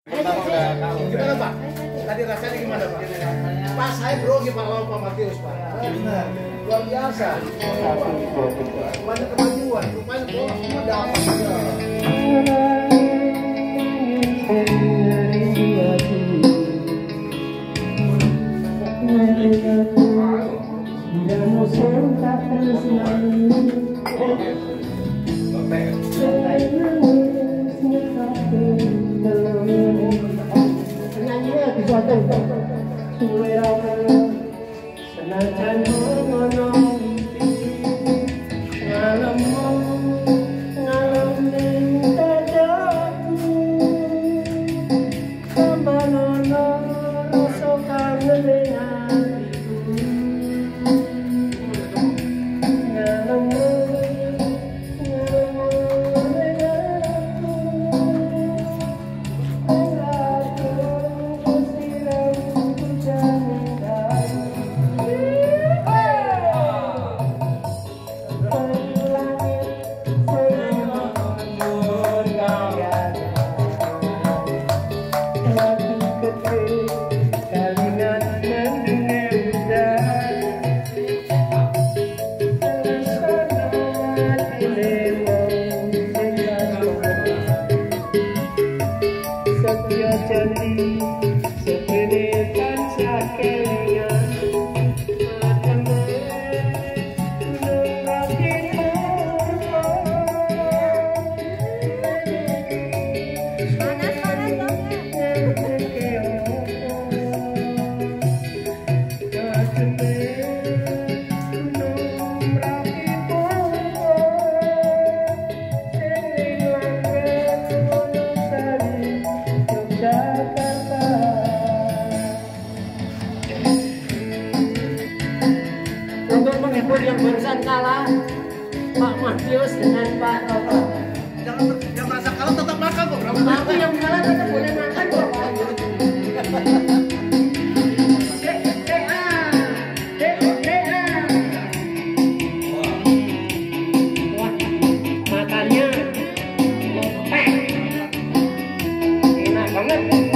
Gimana Pak? Tadi rasanya gimana Pak? Pak saya grogi Pak lawan Pak Matius Pak. Luar biasa. Banyak kemajuan. Rupanya bola semua dapat. Yang barusan kalah Pak Matius dengan Pak Toto. Jangan merasa kalah, tetap makan kok. Tapi yang kalah tetap boleh makan kok Pak. Wah, makannya enak banget.